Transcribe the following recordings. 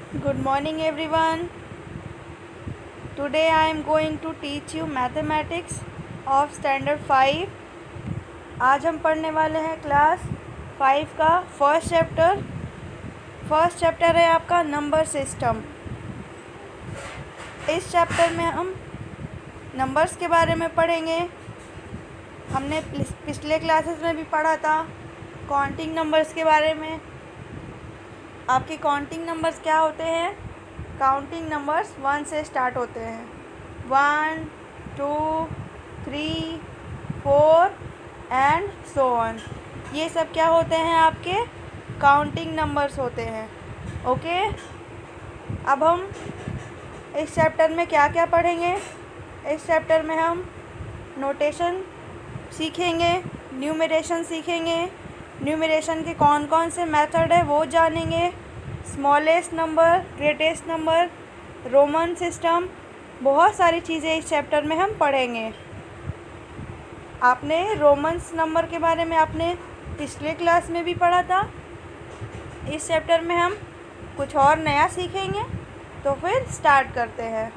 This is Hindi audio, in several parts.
Good morning everyone. Today I am going to teach you mathematics of standard 5. आज हम पढ़ने वाले हैं क्लास 5 का फर्स्ट चैप्टर है आपका नंबर सिस्टम। इस चैप्टर में हम नंबर्स के बारे में पढ़ेंगे। हमने पिछले क्लासेस में भी पढ़ा था काउंटिंग नंबर्स के बारे में। आपके काउंटिंग नंबर्स क्या होते हैं? काउंटिंग नंबर्स 1 से स्टार्ट होते हैं। 1 2 3 4 एंड सो ऑन। ये सब क्या होते हैं? आपके काउंटिंग नंबर्स होते हैं। ओके, अब हम इस चैप्टर में क्या क्या पढ़ेंगे? इस चैप्टर में हम नोटेशन सीखेंगे, न्यूमरेशन सीखेंगे। न्यूमरेशन के कौन कौन से मेथड है वो जानेंगे। Smallest number, greatest number, Roman system, बहुत सारी चीज़ें इस चैप्टर में हम पढ़ेंगे। आपने रोमन्स नंबर के बारे में आपने पिछले क्लास में भी पढ़ा था। इस चैप्टर में हम कुछ और नया सीखेंगे। तो फिर स्टार्ट करते हैं।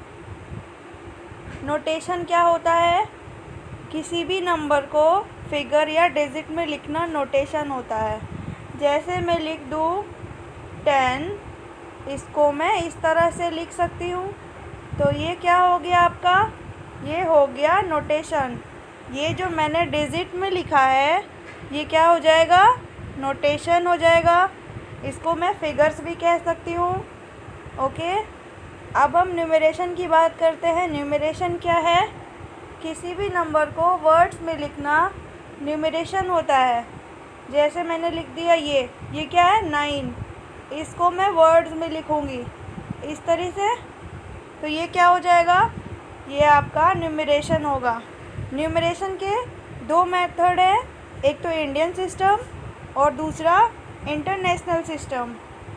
नोटेशन क्या होता है? किसी भी नंबर को फिगर या डिजिट में लिखना नोटेशन होता है। जैसे मैं लिख दूँ 10, इसको मैं इस तरह से लिख सकती हूँ। तो ये क्या हो गया आपका? ये हो गया नोटेशन। ये जो मैंने डिजिट में लिखा है ये क्या हो जाएगा? नोटेशन हो जाएगा। इसको मैं फिगर्स भी कह सकती हूँ। ओके, अब हम न्यूमरेशन की बात करते हैं। न्यूमरेशन क्या है? किसी भी नंबर को वर्ड्स में लिखना न्यूमरेशन होता है। जैसे मैंने लिख दिया ये क्या है? 9। इसको मैं वर्ड्स में लिखूँगी इस तरह से, तो ये क्या हो जाएगा? ये आपका न्यूमरेशन होगा। न्यूमरेशन के 2 मेथड है, एक तो इंडियन सिस्टम और दूसरा इंटरनेशनल सिस्टम।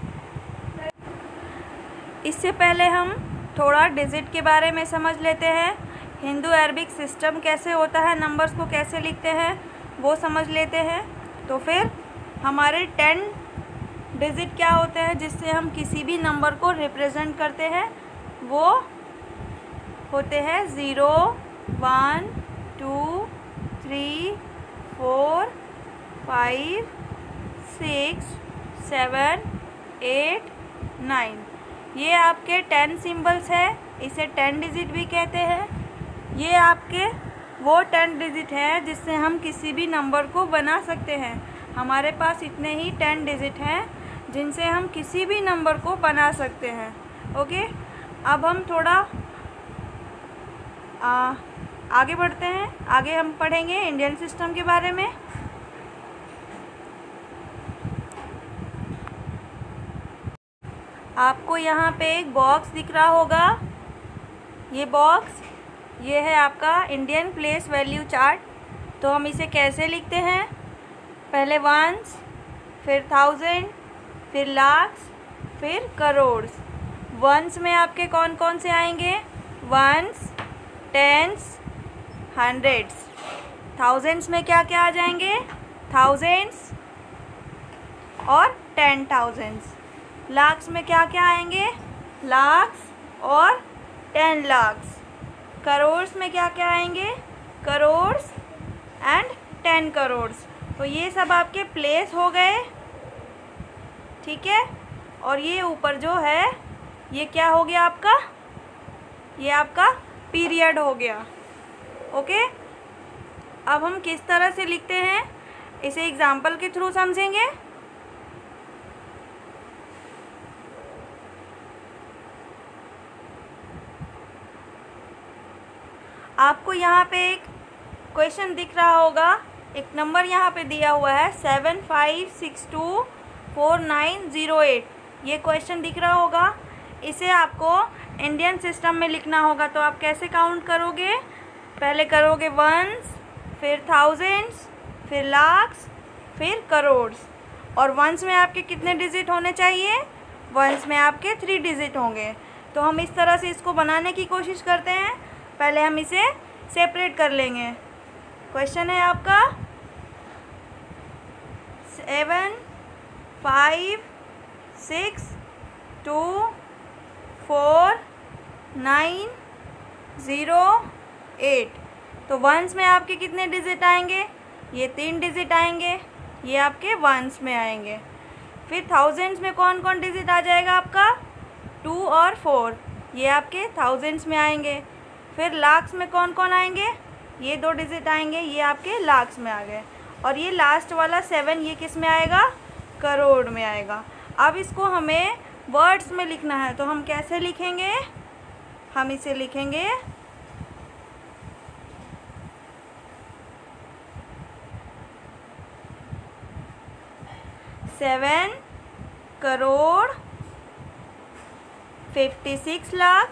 इससे पहले हम थोड़ा डिजिट के बारे में समझ लेते हैं। हिंदू अरबिक सिस्टम कैसे होता है, नंबर्स को कैसे लिखते हैं वो समझ लेते हैं। तो फिर हमारे 10 डिजिट क्या होते हैं जिससे हम किसी भी नंबर को रिप्रेजेंट करते हैं? वो होते हैं 0 1 2 3 4 5 6 7 8 9। ये आपके 10 सिंबल्स है। इसे 10 डिजिट भी कहते हैं। ये आपके वो 10 डिजिट हैं जिससे हम किसी भी नंबर को बना सकते हैं। हमारे पास इतने ही 10 डिजिट हैं जिनसे हम किसी भी नंबर को बना सकते हैं। ओके, अब हम थोड़ा आगे बढ़ते हैं। आगे हम पढ़ेंगे इंडियन सिस्टम के बारे में। आपको यहाँ पे एक बॉक्स दिख रहा होगा। ये है आपका इंडियन प्लेस वैल्यू चार्ट। तो हम इसे कैसे लिखते हैं? पहले वंस, फिर थाउजेंड, फिर लाख्स, फिर करोड़। वंस में आपके कौन कौन से आएंगे? Once, tens, hundreds. थाउजेंड्स में क्या क्या आ जाएंगे? थाउजेंड्स और 10,000s। लाख्स में क्या क्या आएंगे? लाख्स और 10 लाख्स। करोड़्स में क्या क्या आएंगे? करोड़्स एंड 10 करोड़्स। तो ये सब आपके प्लेस हो गए, ठीक है। और ये ऊपर जो है ये क्या हो गया आपका? ये आपका पीरियड हो गया। ओके, अब हम किस तरह से लिखते हैं इसे एग्जाम्पल के थ्रू समझेंगे। आपको यहाँ पे एक क्वेश्चन दिख रहा होगा। एक नंबर यहाँ पे दिया हुआ है 75624908। ये क्वेश्चन दिख रहा होगा। इसे आपको इंडियन सिस्टम में लिखना होगा। तो आप कैसे काउंट करोगे? पहले करोगे वंस, फिर थाउजेंड्स, फिर लाख्स, फिर करोड़्स। और वंस में आपके कितने डिजिट होने चाहिए? वंस में आपके 3 डिजिट होंगे। तो हम इस तरह से इसको बनाने की कोशिश करते हैं। पहले हम इसे सेपरेट कर लेंगे। क्वेश्चन है आपका 7 5 6 24908। तो वंस में आपके कितने डिजिट आएंगे? ये 3 डिजिट आएंगे, ये आपके वंस में आएंगे। फिर थाउजेंड्स में कौन कौन डिजिट आ जाएगा आपका? 2 और 4, ये आपके थाउजेंड्स में आएंगे। फिर लाख्स में कौन कौन आएंगे? ये 2 डिजिट आएंगे, ये आपके लाख्स में आ गए। और ये लास्ट वाला 7, ये किस में आएगा? करोड़ में आएगा। अब इसको हमें वर्ड्स में लिखना है, तो हम कैसे लिखेंगे? हम इसे लिखेंगे 7 करोड़ 56 लाख।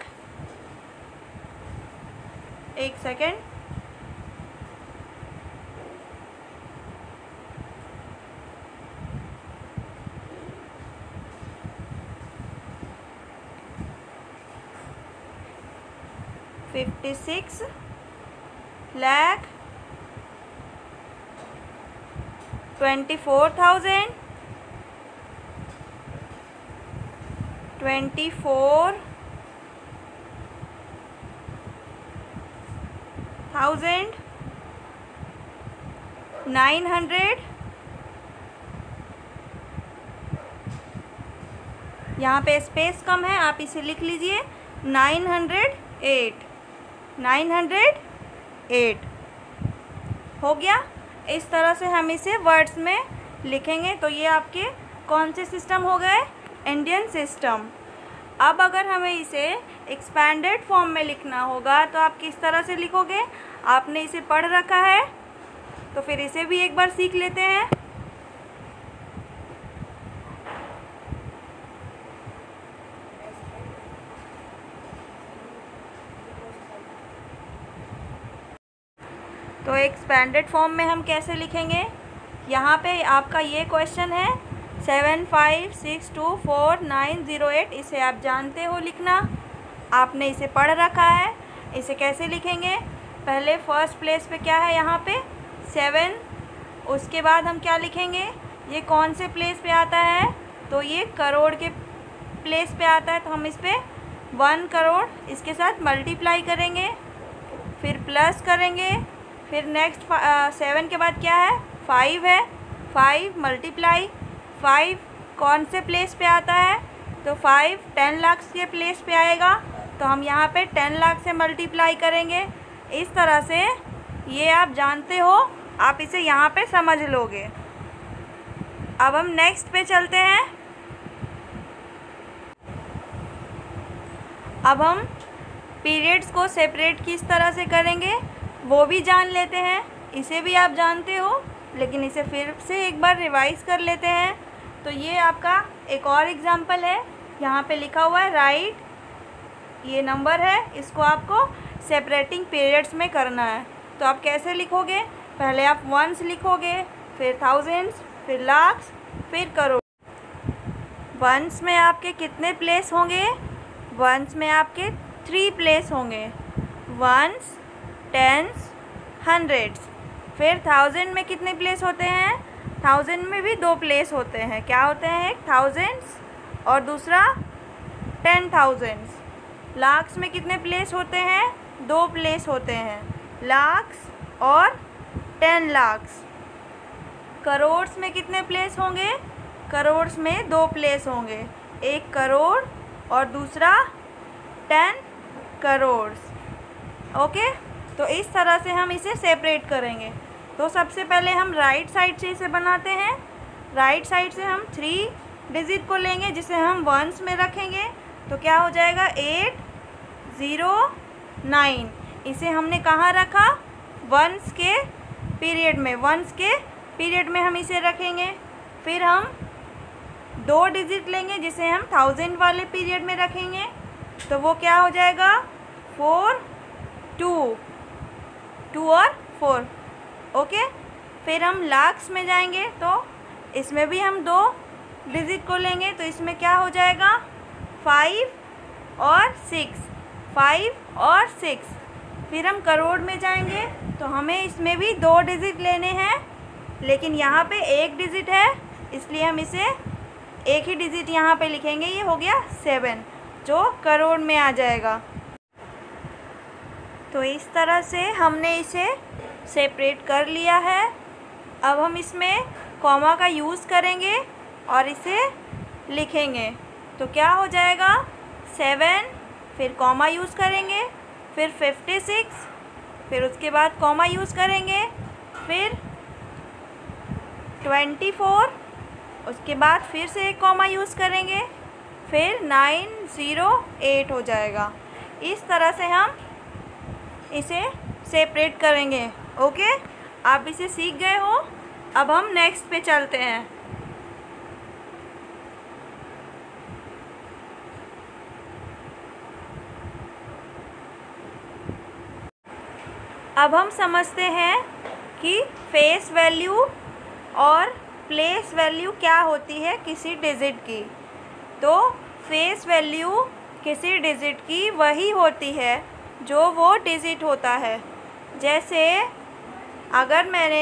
एक सेकेंड, $56 लाख 24,000 24,900। यहाँ पे स्पेस कम है, आप इसे लिख लीजिए 908। 908 हो गया। इस तरह से हम इसे वर्ड्स में लिखेंगे। तो ये आपके कौन से सिस्टम हो गए? Indian system. अब अगर हमें इसे एक्सपैंडेड फॉर्म में लिखना होगा तो आप किस तरह से लिखोगे? आपने इसे पढ़ रखा है, तो फिर इसे भी एक बार सीख लेते हैं। तो एक्सपैंडेड फॉर्म में हम कैसे लिखेंगे? यहाँ पे आपका ये क्वेश्चन है 75624908, इसे आप जानते हो लिखना, आपने इसे पढ़ रखा है। इसे कैसे लिखेंगे? पहले फर्स्ट प्लेस पे क्या है? यहाँ पे 7। उसके बाद हम क्या लिखेंगे? ये कौन से प्लेस पे आता है? तो ये करोड़ के प्लेस पे आता है, तो हम इस पर 1 करोड़ इसके साथ मल्टीप्लाई करेंगे, फिर प्लस करेंगे। फिर नेक्स्ट 7 के बाद क्या है? 5 है, 5 मल्टीप्लाई 5 कौन से प्लेस पे आता है? तो 5 10 लाख के प्लेस पे आएगा, तो हम यहाँ पे 10 लाख से मल्टीप्लाई करेंगे। इस तरह से ये आप जानते हो, आप इसे यहाँ पे समझ लोगे। अब हम नेक्स्ट पे चलते हैं। अब हम पीरियड्स को सेपरेट किस तरह से करेंगे वो भी जान लेते हैं। इसे भी आप जानते हो, लेकिन इसे फिर से एक बार रिवाइज कर लेते हैं। तो ये आपका एक और एग्जाम्पल है, यहाँ पे लिखा हुआ है राइट, ये नंबर है, इसको आपको सेपरेटिंग पीरियड्स में करना है। तो आप कैसे लिखोगे? पहले आप वंस लिखोगे, फिर थाउजेंड्स, फिर लाख्स, फिर करोड़। वंस में आपके कितने प्लेस होंगे? वंस में आपके 3 प्लेस होंगे, वंस, टेंस, हंड्रेड्स। फिर थाउजेंड में कितने प्लेस होते हैं? थाउजेंड में भी 2 प्लेस होते हैं। क्या होते हैं? एक थाउजेंड्स और दूसरा 10,000। लाख्स में कितने प्लेस होते हैं? 2 प्लेस होते हैं, लाख्स और 10 लाख्स। करोड़्स में कितने प्लेस होंगे? करोड़्स में 2 प्लेस होंगे, एक करोड़ और दूसरा 10 करोड़्स। ओके, तो इस तरह से हम इसे सेपरेट करेंगे। तो सबसे पहले हम राइट साइड से इसे बनाते हैं। राइट साइड से हम 3 डिजिट को लेंगे, जिसे हम वंस में रखेंगे। तो क्या हो जाएगा? 809। इसे हमने कहाँ रखा? वंस के पीरियड में। वंस के पीरियड में हम इसे रखेंगे। फिर हम 2 डिजिट लेंगे, जिसे हम थाउजेंड वाले पीरियड में रखेंगे। तो वो क्या हो जाएगा? 4 2 और 4। ओके, फिर हम लाख्स में जाएंगे, तो इसमें भी हम 2 डिजिट को लेंगे। तो इसमें क्या हो जाएगा? 5 और 6, 5 और 6। फिर हम करोड़ में जाएंगे, तो हमें इसमें भी 2 डिजिट लेने हैं, लेकिन यहाँ पे 1 डिजिट है, इसलिए हम इसे एक ही डिजिट यहाँ पे लिखेंगे, ये हो गया 7 जो करोड़ में आ जाएगा। तो इस तरह से हमने इसे सेपरेट कर लिया है। अब हम इसमें कॉमा का यूज़ करेंगे और इसे लिखेंगे। तो क्या हो जाएगा 7, फिर कॉमा यूज़ करेंगे, फिर 56, फिर उसके बाद कॉमा यूज़ करेंगे, फिर 24, उसके बाद फिर से एक कॉमा यूज़ करेंगे, फिर 908 हो जाएगा। इस तरह से हम इसे सेपरेट करेंगे। ओके, आप इसे सीख गए हो। अब हम नेक्स्ट पे चलते हैं। अब हम समझते हैं कि फेस वैल्यू और प्लेस वैल्यू क्या होती है किसी डिजिट की। तो फेस वैल्यू किसी डिजिट की वही होती है जो वो डिजिट होता है। जैसे अगर मैंने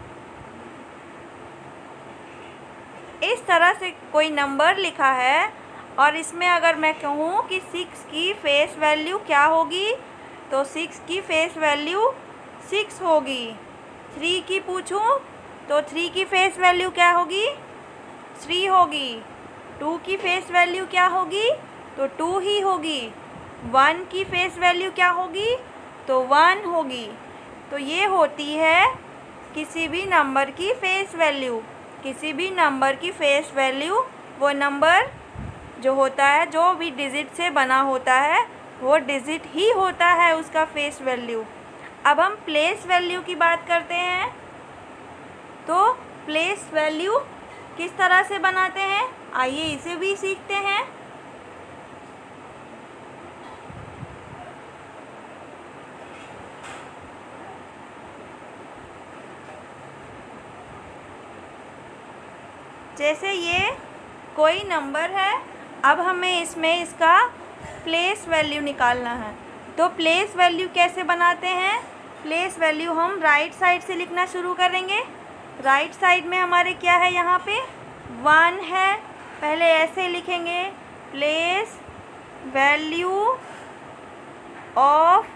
इस तरह से कोई नंबर लिखा है और इसमें अगर मैं कहूँ कि 6 की फेस वैल्यू क्या होगी, तो 6 की फेस वैल्यू 6 होगी। 3 की पूछूं तो 3 की फेस वैल्यू क्या होगी, 3 होगी। 2 की फेस वैल्यू क्या होगी, तो 2 ही होगी। 1 की फेस वैल्यू क्या होगी, तो 1 होगी। तो ये होती है किसी भी नंबर की फेस वैल्यू। किसी भी नंबर की फेस वैल्यू वो नंबर जो होता है, जो भी डिजिट से बना होता है, वो डिजिट ही होता है उसका फेस वैल्यू। अब हम प्लेस वैल्यू की बात करते हैं। तो प्लेस वैल्यू किस तरह से बनाते हैं, आइए इसे भी सीखते हैं। जैसे ये कोई नंबर है, अब हमें इसमें इसका प्लेस वैल्यू निकालना है। तो प्लेस वैल्यू कैसे बनाते हैं, प्लेस वैल्यू हम राइट साइड से लिखना शुरू करेंगे। राइट साइड में हमारे क्या है, यहाँ पे 1 है। पहले ऐसे लिखेंगे, प्लेस वैल्यू ऑफ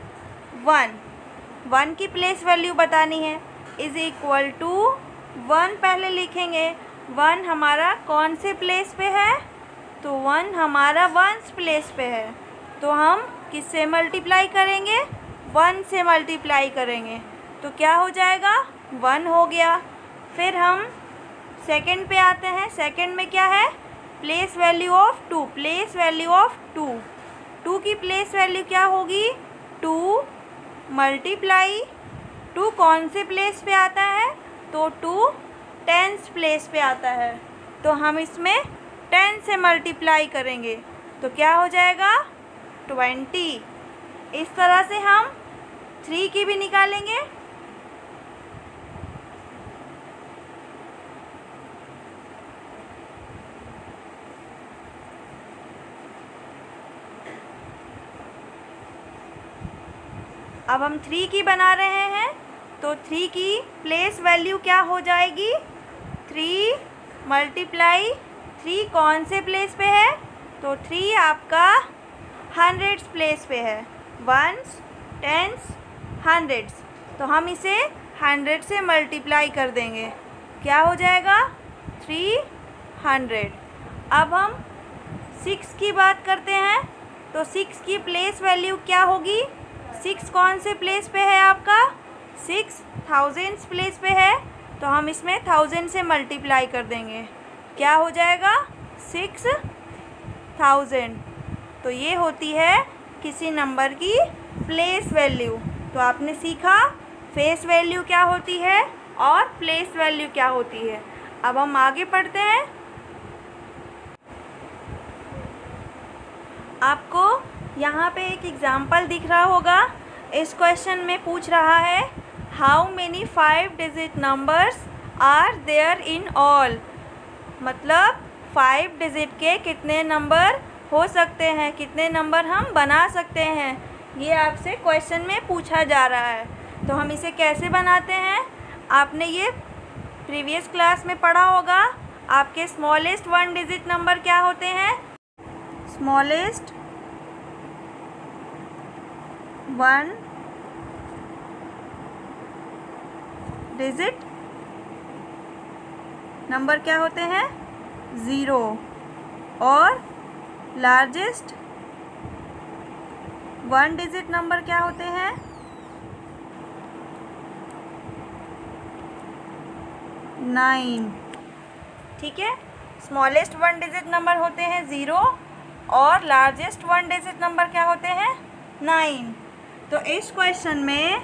1 की प्लेस वैल्यू बतानी है, इज़ इक्वल टू 1 पहले लिखेंगे। 1 हमारा कौन से प्लेस पे है, तो 1 हमारा 1s प्लेस पे है। तो हम किससे मल्टीप्लाई करेंगे, 1 से मल्टीप्लाई करेंगे। तो क्या हो जाएगा, 1 हो गया। फिर हम सेकंड पे आते हैं। सेकंड में क्या है, place value of 2, place value of 2 की प्लेस वैल्यू क्या होगी, 2 मल्टीप्लाई 2 कौन से प्लेस पे आता है, तो 2 10s प्लेस पे आता है। तो हम इसमें 10 से मल्टीप्लाई करेंगे, तो क्या हो जाएगा 20। इस तरह से हम 3 की भी निकालेंगे। अब हम 3 की बना रहे हैं, तो 3 की प्लेस वैल्यू क्या हो जाएगी, 3 मल्टीप्लाई 3 कौन से प्लेस पे है, तो 3 आपका 100s प्लेस पे है। 1s 10s 100s, तो हम इसे 100 से मल्टीप्लाई कर देंगे, क्या हो जाएगा 300। अब हम 6 की बात करते हैं। तो 6 की प्लेस वैल्यू क्या होगी, 6 कौन से प्लेस पे है आपका, 6 1000s प्लेस पे है। तो हम इसमें 1000 से मल्टीप्लाई कर देंगे, क्या हो जाएगा 6000। तो ये होती है किसी नंबर की प्लेस वैल्यू। तो आपने सीखा फेस वैल्यू क्या होती है और प्लेस वैल्यू क्या होती है। अब हम आगे पढ़ते हैं। आपको यहाँ पे एक एग्ज़ाम्पल दिख रहा होगा। इस क्वेश्चन में पूछ रहा है, how many 5 digit numbers are there in all. मतलब 5 डिजिट के कितने नंबर हो सकते हैं, कितने नंबर हम बना सकते हैं, ये आपसे क्वेश्चन में पूछा जा रहा है। तो हम इसे कैसे बनाते हैं, आपने ये प्रीवियस क्लास में पढ़ा होगा। आपके स्मॉलेस्ट 1 डिजिट नंबर क्या होते हैं? स्मॉलेस्ट 1 डिजिट नंबर क्या होते हैं? 0। और लार्जेस्ट 1 डिजिट नंबर क्या होते हैं? 9। ठीक है, स्मॉलेस्ट 1 डिजिट नंबर होते हैं 0 और लार्जेस्ट 1 डिजिट नंबर क्या होते हैं? 9। तो इस क्वेश्चन में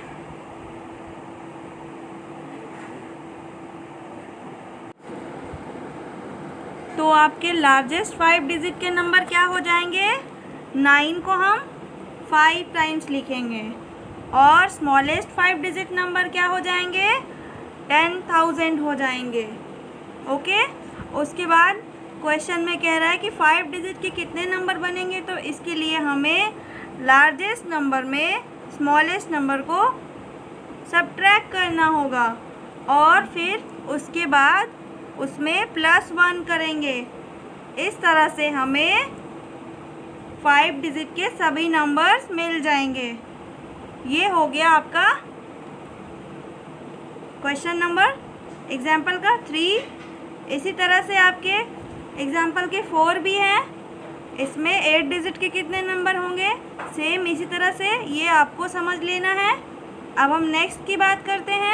तो आपके लार्जेस्ट 5 डिजिट के नंबर क्या हो जाएंगे? 9 को हम 5 टाइम्स लिखेंगे और स्मॉलेस्ट 5 डिजिट नंबर क्या हो जाएंगे? 10,000 हो जाएंगे। ओके, उसके बाद क्वेश्चन में कह रहा है कि 5 डिजिट के कितने नंबर बनेंगे, तो इसके लिए हमें लार्जेस्ट नंबर में स्मॉलेस्ट नंबर को सब्ट्रैक्ट करना होगा और फिर उसके बाद उसमें +1 करेंगे। इस तरह से हमें 5 डिजिट के सभी नंबर्स मिल जाएंगे। ये हो गया आपका क्वेश्चन नंबर एग्जाम्पल का 3। इसी तरह से आपके एग्जाम्पल के 4 भी हैं। इसमें 8 डिजिट के कितने नंबर होंगे, सेम इसी तरह से ये आपको समझ लेना है। अब हम नेक्स्ट की बात करते हैं।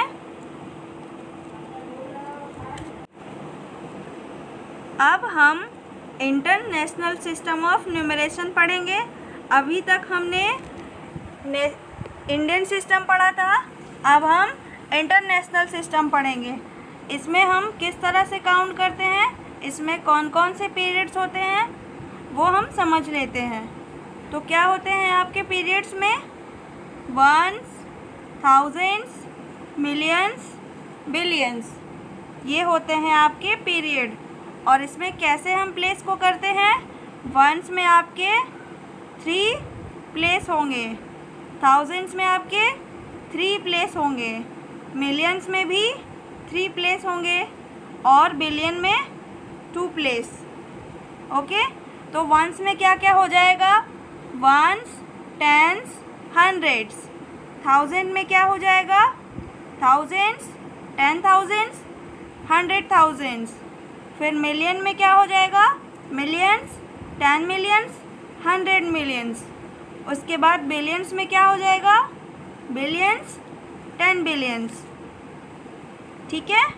अब हम इंटरनेशनल सिस्टम ऑफ न्यूमरेशन पढ़ेंगे। अभी तक हमने इंडियन सिस्टम पढ़ा था, अब हम इंटरनेशनल सिस्टम पढ़ेंगे। इसमें हम किस तरह से काउंट करते हैं, इसमें कौन कौन से पीरियड्स होते हैं वो हम समझ लेते हैं। तो क्या होते हैं आपके पीरियड्स में? वंस, थाउजेंड्स, मिलियंस, बिलियंस, ये होते हैं आपके पीरियड। और इसमें कैसे हम प्लेस को करते हैं? वंस में आपके 3 प्लेस होंगे, थाउजेंड्स में आपके 3 प्लेस होंगे, मिलियंस में भी 3 प्लेस होंगे और बिलियन में 2 प्लेस। ओके, तो वंस में क्या क्या हो जाएगा? Once, tens, hundreds. थाउजेंड में क्या हो जाएगा? Thousands, 10,000s, 100,000s। फिर मिलियन में क्या हो जाएगा? Millions, 10 millions, 100 millions. उसके बाद बिलियंस में क्या हो जाएगा? Billions, 10 billions. ठीक है,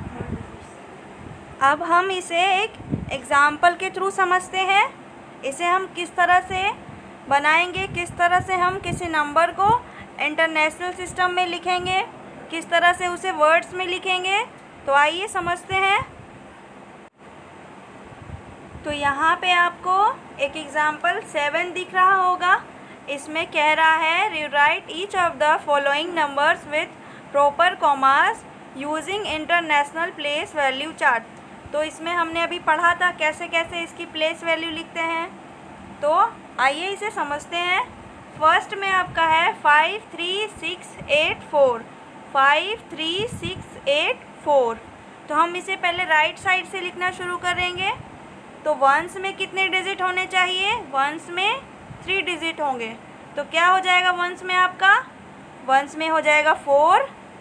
अब हम इसे एक एग्ज़ाम्पल के थ्रू समझते हैं। इसे हम किस तरह से बनाएंगे, किस तरह से हम किसी नंबर को इंटरनेशनल सिस्टम में लिखेंगे, किस तरह से उसे वर्ड्स में लिखेंगे। तो आइए समझते हैं। तो यहाँ पे आपको एक एग्ज़ाम्पल 7 दिख रहा होगा। इसमें कह रहा है rewrite each of the following numbers with proper commas using international place value chart. तो इसमें हमने अभी पढ़ा था कैसे कैसे इसकी प्लेस वैल्यू लिखते हैं। तो आइए इसे समझते हैं। फर्स्ट में आपका है 5 3 6 8 4, 5 3 6 8 4। तो हम इसे पहले राइट साइड से लिखना शुरू करेंगे। तो वंस में कितने डिजिट होने चाहिए? वंस में 3 डिजिट होंगे। तो क्या हो जाएगा वंस में आपका? वंस में हो जाएगा 4,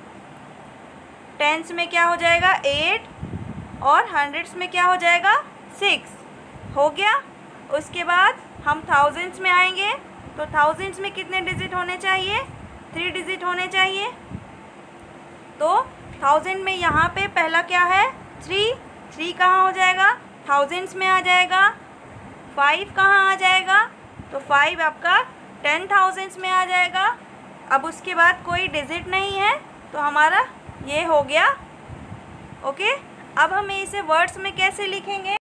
टेंस में क्या हो जाएगा? 8 और हंड्रेड्स में क्या हो जाएगा? 6। हो गया। उसके बाद हम थाउजेंड्स में आएंगे। तो थाउजेंड्स में कितने डिजिट होने चाहिए? 3 डिजिट होने चाहिए। तो थाउजेंड में यहाँ पे पहला क्या है? 3 कहाँ हो जाएगा? थाउजेंड्स में आ जाएगा। 5 कहाँ आ जाएगा? तो 5 आपका 10,000s में आ जाएगा। अब उसके बाद कोई डिजिट नहीं है तो हमारा ये हो गया। ओके, अब हम इसे वर्ड्स में कैसे लिखेंगे?